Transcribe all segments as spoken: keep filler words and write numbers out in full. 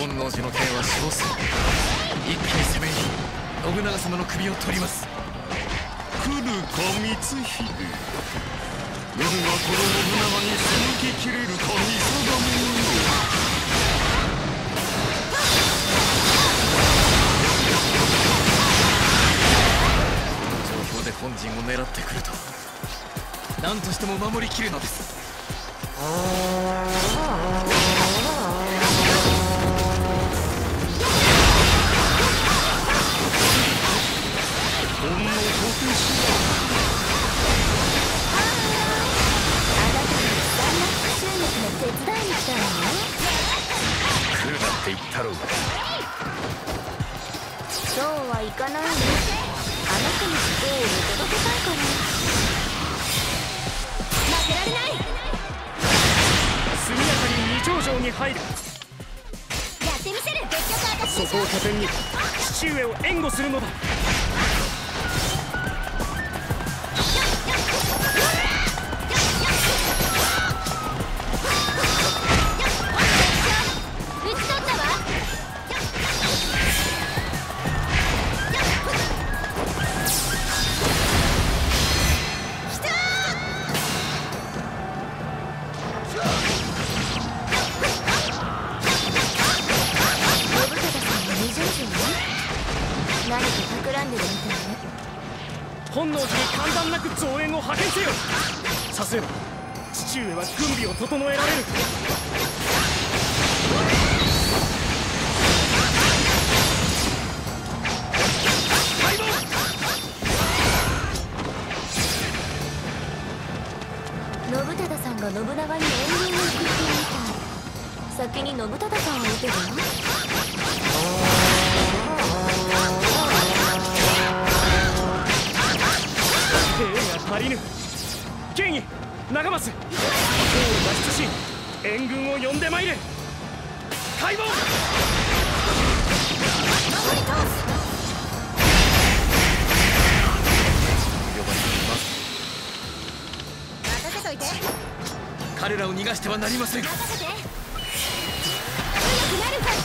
本能寺の剣は少数。一気に攻め入り信長様の首を取ります。 来るか光秀。我がこの信長に背ききれるか見定めよ。 状況で本陣を狙ってくると何としても守りきるのです。 ほんの小手しだ。 手伝いに来たのね。 来るなって言ったろうが。 そうはいかないの。あの子の不幸を見届けたいから。負けられない。 速やかに二条城に入る。 やってみせる。結局私そこを拠点に父上を援護するのだ。本能寺に簡単なく増援を派遣せよ。さすれば父上は軍備を整えられる。敗北。 信忠さんが信長に援軍を送っていた。先に信忠さんを撃てば。 兵が足りぬ。剣意長増、兵を脱出し援軍を呼んでまいれ。開門。 守り通す。 呼ばれています。 任せといて。 彼らを逃がしてはなりません。 任せて。強くなるか。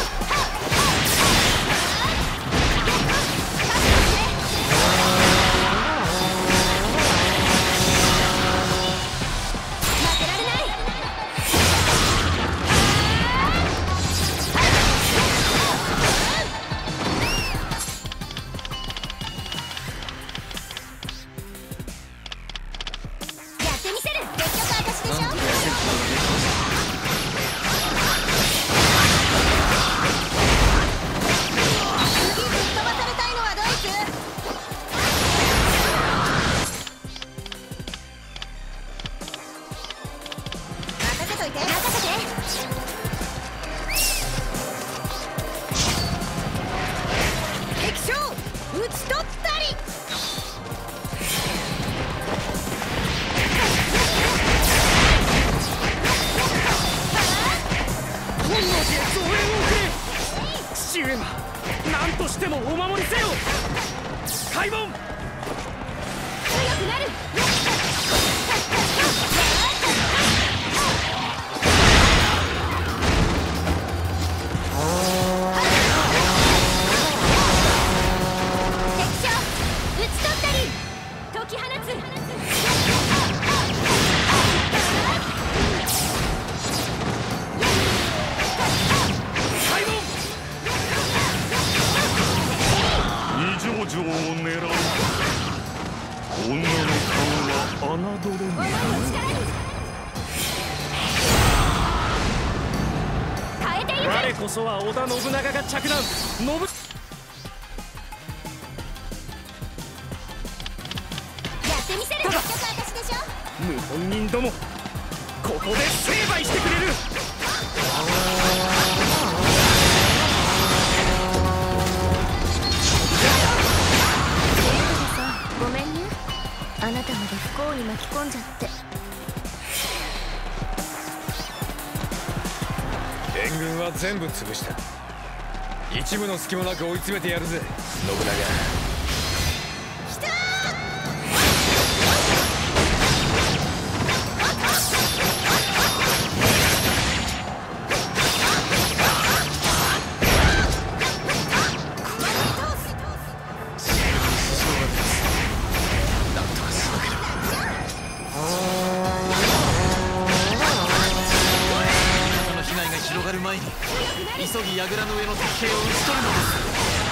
何としてもお守りせよ。開門。強くなる。敵将討ち取ったり解き放つ。 二条城を狙う。女の顔は侮れぬ。 我こそは織田信長が着弾。信やってみせる。私でしょ。 謀反人ども、ここで成敗してくれる。 ごめんね、あなたまで不幸に巻き込んじゃって。 援軍は全部潰した。一部の隙もなく追い詰めてやるぜ、信長。 来たー。 い櫓の上の敵兵を討ち取るのです。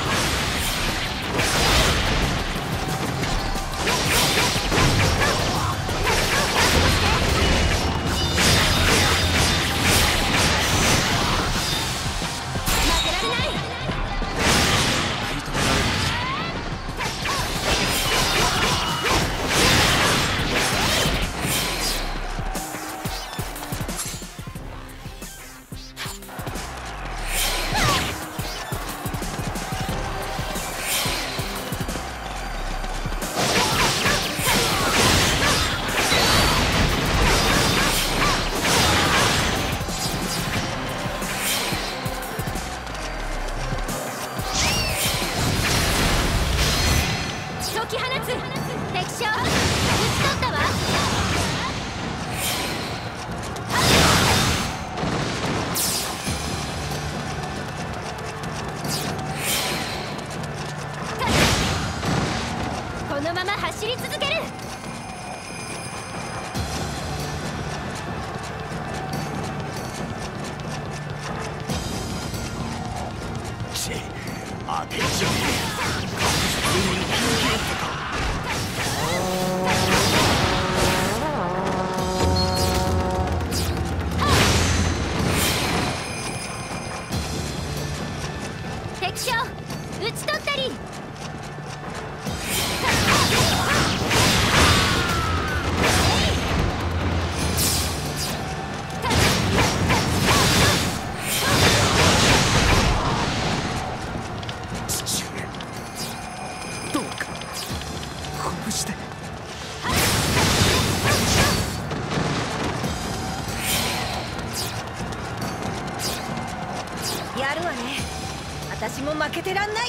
私も負けてらんない。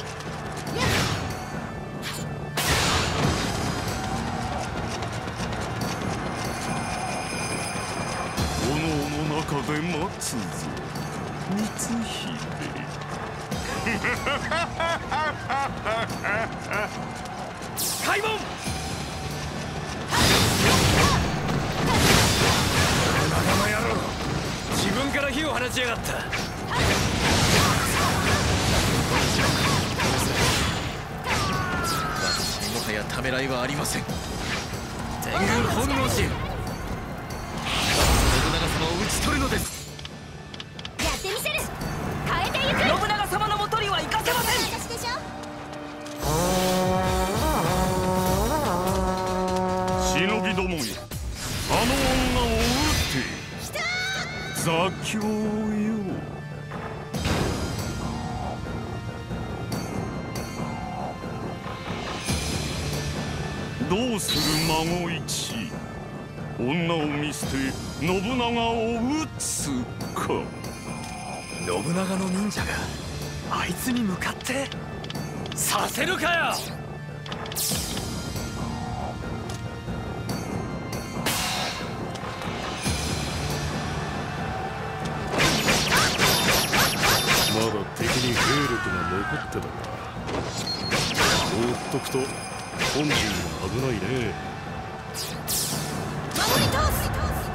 炎の中で待つぞ光秀。 開門。 仲間野郎、自分から火を放ちやがった。 私にもはやためらいはありません。天軍本能寺、信長様を討ち取るのです。 やってみせる。変えていく。 信長様のもとには行かせません。 私でしょ。 忍びどもよ、あの女を撃て。座興よ。どうする孫一、女を見捨て信長を討つか。 信長の忍者があいつに向かってさせるかよ。 まだ敵に兵力が残ってたが、放っとくと本陣は危ないね。 守り通す。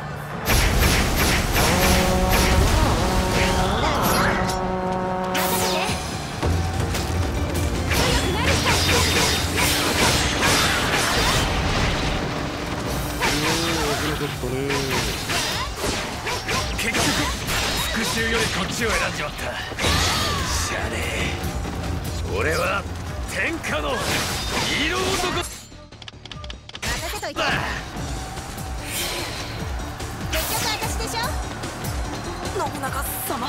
結局復讐よりこっちを選んじまった。しゃあねえ、俺は天下の色男。 任せといて。結局私でしょ。 信長様。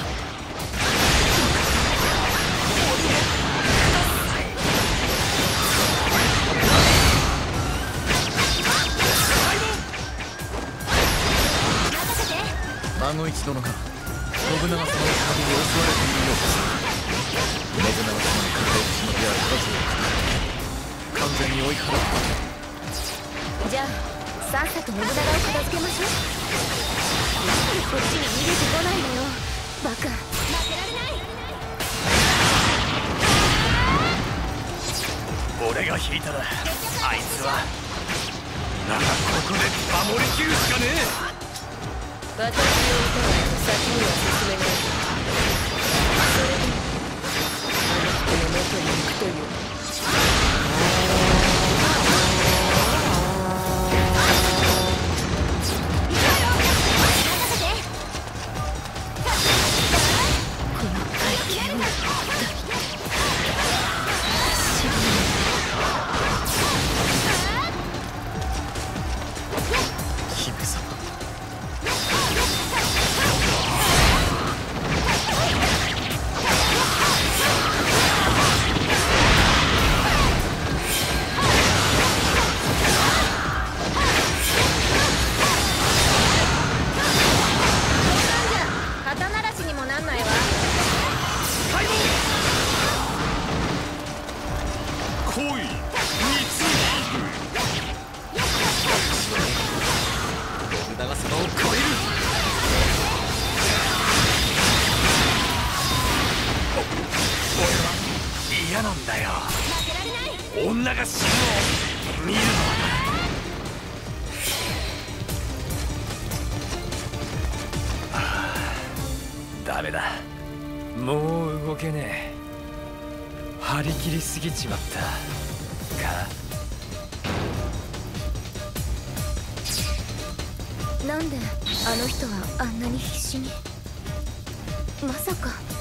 孫一殿が信長様の旅に襲われているようです。信長様の隠れる忍びや数を完全に追い払った。 じゃあさっさと信長を片付けましょう。こっちに逃げてこないのよバカ。負けられない。 俺が引いたらあいつはならここで守りきるしかねえ。 私を撃たないと先には進めない。それでに行くという。 嫌なんだよ、女が死ぬのを見るのは。ダメだ、もう動けねえ。張り切りすぎちまったか。 なんであの人はあんなに必死に。まさか